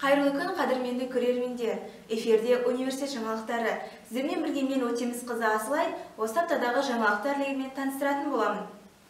Қайырлы күн, қадірменді көрермендер. Эфирде университет жаңалықтары. Сіздермен бірге мен Өтемісқызы Асылай, осы аптадағы жаңалықтар легімен таныстыратын боламын.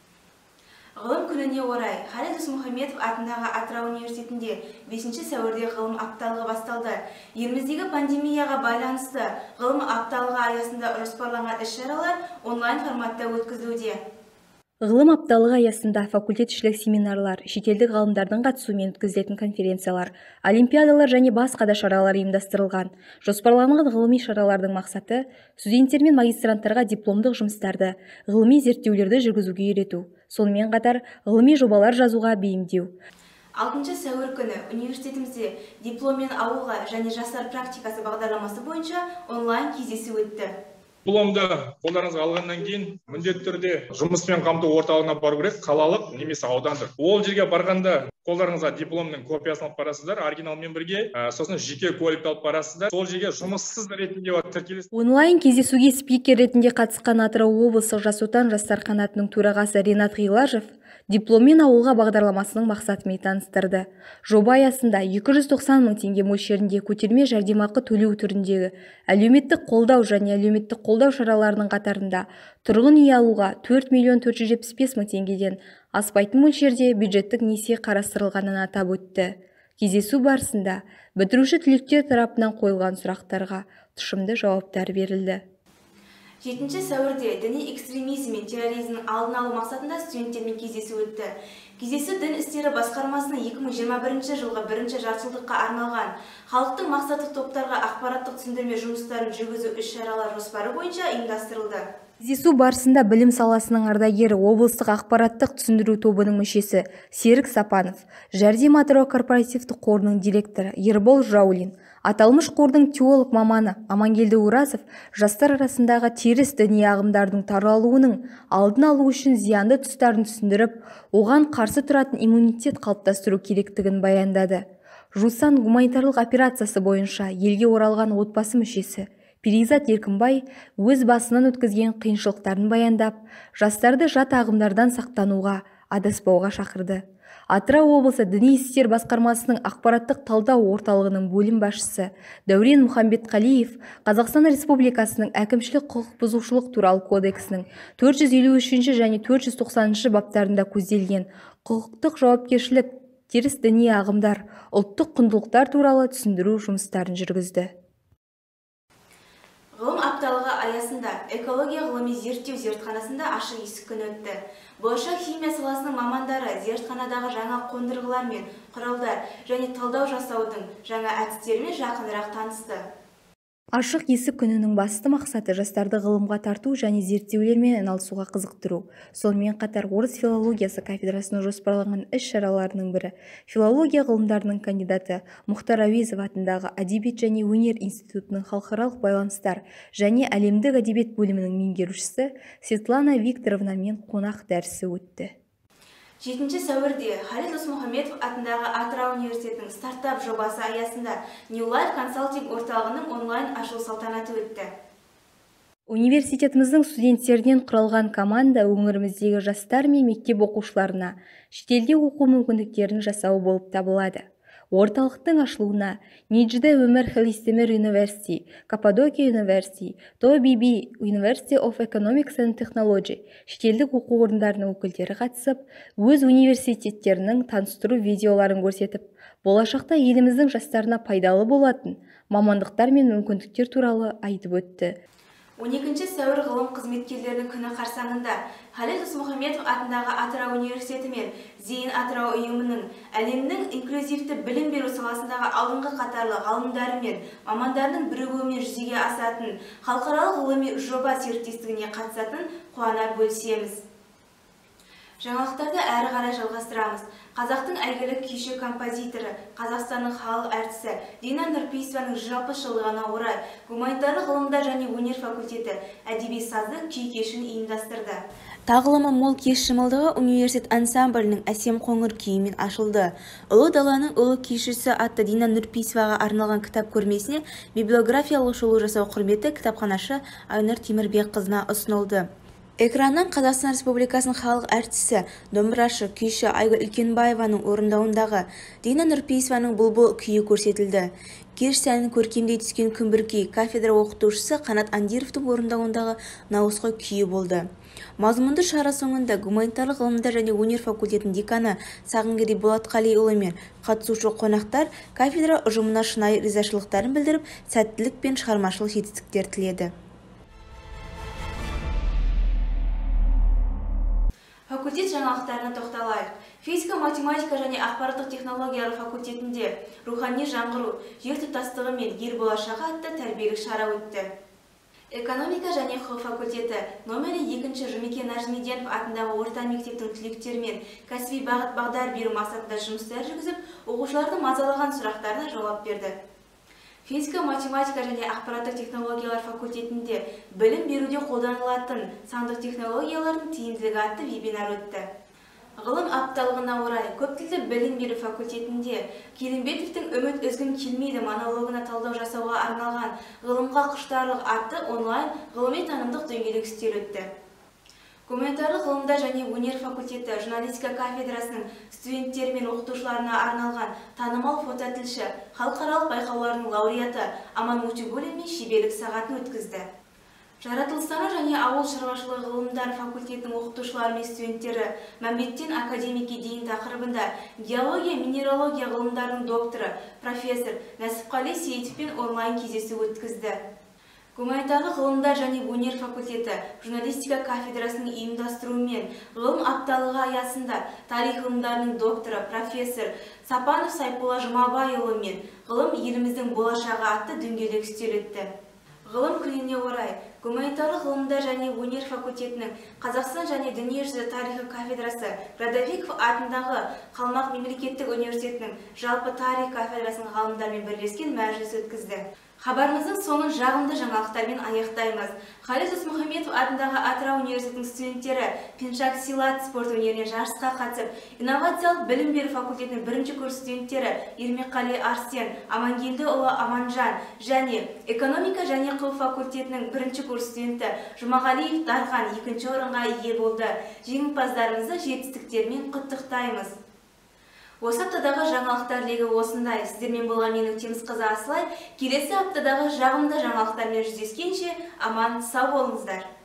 Ғылым күніне орай Халид Досмұхамедов атындағы Атырау университетінде 5 сәуірде ғылым апталығы басталды. Еліміздегі пандемияға байланысты ғылым апталығы аясында жоспарланған іс-шаралар онлайн форматта өткізілуде. Ғылым апталығы аясында факультетішілік семинарлар, шетелдік ғалымдардың қатысуымен өткізілетін конференциялар, олимпиадалар және басқа да шаралар ұйымдастырылған. Жоспарланған ғылыми шаралардың мақсаты студенттер мен магистранттарға дипломдық жұмыстарды, ғылыми зерттеулерді жүргізуге үйрету, сонымен қатар ғылыми жобалар жазуға бейімдеу. 6 сәуір күні университетімізде дипломмен ауылға және жастар практикасы бағдарламасы бойынша онлайн кездесу өтті. Дипломды қолдарыңызға алғаннан кейін міндетті түрде жұмыспен қамту орталығына бару керек, қалалық немесе аудандық. Ол жерге барғанда қолдарыңызға дипломның копиясын алып барасыздар, оригиналмен бірге, сосын жеке куәлікті алып барасыздар. Сол жерге жұмыссыз ретінде тіркелесіз. Онлайн кездесуге спикер ретінде қатысқан Атырау облыстық Жас отан жастар қанатының төрағасы Ринат Ғилажев дипломмен ауылға бағдарламасының мақсатымен таныстырды. Жоба аясында 290 мың теңге мөлшерінде көтерме жәрдемақы төлеу түріндегі әлеуметтік қолдау және әлеуметтік қолдау шараларының қатарында тұрғын үй алуға 4 миллион 475 мың теңгеден аспайтын мөлшерде бюджеттік несие қарастырылғанын атап өтті. Кездесу барысында бітіруші түлектер тарапынан қойылған сұрақтарға тұшымды жауаптар берілді. 7 сәуірде діни экстремизм мен терроризмнің алдын алу мақсатында студенттермен кездесу өтті. Кездесу дін істері басқармасының 2021 жылғы бірінші жартыжылдыққа арналған халықтың мақсаттық топтарға ақпараттық түсіндірме жұмыстарын жүргізу іс-шаралар жоспары бойынша ұйымдастырылды. Кездесу барысында білім саласының ардагері облыстық ақпараттық түсіндіру тобының мүшесі Серік Сапанов, Жәрдем Атырау корпоративтік қорының директоры Ербол Жаулин, аталмыш қордың теолог маманы Амангелді Уразов жастар арасындағы теріс діни ағымдардың таралуының алдын алу үшін зиянды тұстарын түсіндіріп, оған қарсы тұратын иммунитет қалыптастыру керектігін баяндады. Жусан гуманитарлық операциясы бойынша елге оралған отбасы мүшесі Перизат Еркінбай өз басынан өткізген қиыншылықтарын баяндап, жастарды жат ағымдардан сақтануға, адаспауға шақырды. Атырау облысы діни істер басқармасының ақпараттық талдау орталығының бөлім басшысы Дәурен Мұхамбетқалиев Қазақстан Республикасының әкімшілік құқық бұзушылық туралы кодексінің 453 және 490 баптарында көзделген құқықтық жауапкершілік, теріс діни ағымдар, ұлттық құндылықтар туралы түсіндіру жұмыстарын жүргізді. Ғылым апталығы аясында экология ғылыми зерттеу зертханасында ашық есік күні өтті. Болашақ химия саласының мамандары зертханадағы жаңа қондырғылар мен құралдар және талдау жасаудың жаңа әдістерімен жақынырақ танысты. Ашық есік күнінің басты мақсаты жастарды ғылымға тарту және зерттеулермен айналысуға қызықтыру. Сонымен қатар орыс филологиясы кафедрасының жоспарланған іс-шараларының бірі филология ғылымдарының кандидаты Мұхтар Әуезов атындағы Әдебиет және өнер институтының халықаралық байланыстар және әлемдік әдебиет бөлімінің меңгерушісі Светлана Викторовнамен қонақ дәрісі өтті. 7 сәуірде Халид Досмұхамедов атындағы Атырау университетінің стартап жобасы аясында New Life консалтинг орталығының онлайн ашылу салтанаты өтті. Университетіміздің студенттерден құралған команда өңіріміздегі жастар мен мектеп оқушыларына шетелде оқу мүмкіндіктерін жасау болып табылады. Орталықтың ашылуына Ниджде Өмір Хелистемер University, Каппадокия University, ТОБИБИ University of Economics and Technology шетелдік оқу орындарының өкілдері қатысып, өз университеттерінің таныстыру видеоларын көрсетіп, болашақта еліміздің жастарына пайдалы болатын мамандықтар мен мүмкіндіктер туралы айтып өтті. 12 сәуір ғылым қызметкерлерінің күні қарсаңында Халид Досмұхамедов атындағы Атырау университеті мен Зейін Атырау ұйымының әлемнің инклюзивті білім беру саласындағы алдыңғы қатарлы ғалымдары мен мамандарының бірігуімен жүзеге асатын халықаралық ғылыми жоба серіктестігіне қатысатын қуана бөлісеміз. Жаңалықтарды әрі қарай жалғастырамыз. Қазақтың әйгілі күйші композиторы, Қазақстанның халық әртісі Дина Нұрпейісованың 160 жылдығына орай гуманитарлық ғылымдар және өнер факультеті әдеби сазды күй кешін ұйымдастырды. Тағылымы мол кеш шымылдығы университет ансамблінің әсем қоңыр күйімен ашылды. Ұлы даланың ұлы күйшісі атты Дина Нұрпейісоваға арналған кітап көрмесіне библиографиялық шолу жасау құрметі кітапханашы Айнұр Темірбекқызына ұсынылды. Экраннан Қазақстан Республикасының халық әртісі, домбырашы, күйші Айгүл Үлкенбаеваның орындауындағы Дина Нұрпейісованың «Бұлбұл» күйі көрсетілді. Кеш сәнін көркемдей түскен күмбір күй кафедра оқытушысы Қанат Андировтың орындауындағы «Науысқой» күйі болды. Мазмұнды шара соңында гуманитарлық ғылымдар және өнер факультетінің деканы Сағынгерей Болатқалиұлы мен қатысушы қонақтар кафедра ұжымына шынайы ризашылықтарын білдіріп, сәттілік пен шығармашылық жетістіктер тіледі. Факультет жаңалықтарына тоқталайық. Физика, математика және ақпараттық технологиялар факультетінде рухани жаңғыру, жер тұтастығы мен ел болашағы атты тәрбиелік шара өтті. Экономика және құқық факультеті номері 2-ші Жұмекен Нәжімеденов атындағы орта мектептің түлектерімен кәсіби бағыт-бағдар беру мақсатында жұмыстар жүргізіп, оқушылардың мазалаған сұрақтарына жауап берді. Физика, математика және ақпараттық технологиялар факультетінде білім беруде қолданылатын сандық технологиялардың тиімділігі атты вебинар өтті. Ғылым апталығына орай көптілді білім беру факультетінде Келімбетовтің «Үміт үзгім келмейді» монологына талдау жасауға арналған ғылымға құштарлық атты онлайн ғылыми танымдық дөңгелек үстел өтті. Гуманитарлық ғылымдар және өнер факультеті журналистика кафедрасының студенттері мен оқытушыларына арналған танымал фототілші халықаралық байқауларының лауреаты Аман Мутигулинмен шеберлік сағатын өткізді. Жаратылыстану және ауыл шаруашылығы ғылымдар факультетінің оқытушылары мен студенттері Мәмбеттен академикке дейін тақырыбында геология, минералогия ғылымдарының докторы, профессор Нәсіпқали Сейітовпен онлайн кездесу өткізді. Гуманитарлық ғылымдар және өнер факультеті журналистика кафедрасының ұйымдастыруымен ғылым апталығы аясында тарих ғылымдарының докторы, профессор Сапанов Сайпулла Жұмабайұлы мен ғылым еліміздің болашағы атты дөңгелек үстел өтті. Ғылым күніне орай гуманитарлық ғылымдар және өнер факультетінің Қазақстан және дүниежүзі тарихы кафедрасы Градовиков атындағы Қалмақ мемлекеттік университетінің жалпы тарих кафедрасының ғалымдарымен бірлескен мәжіліс өткізді. Хабарымыздың соңын жағымды жаңалықтармен аяқтаймыз. Халид Досмұхамедов атындағы Атырау университетінің студенттері пиншак силат спорт өнеріне жарысқа қатысып, инновациялық білім беру факультетінің 1-ші курс студенттері Ермекқали Арсен, Амангелдіұлы Аманжан және экономика және құқық факультетінің 1-ші курс студенті Жұмағалиев Дархан 2-ші орынға ие болды. Жеңімпаздарымызды жетістіктермен құттықтаймыз. Осы аптадағы жаңалықтар легі осындай. Сіздермен болған мен Өтемісқызы Асылай. Келесі аптадағы жағымды жаңалықтармен жүздескенше аман сау болыңыздар.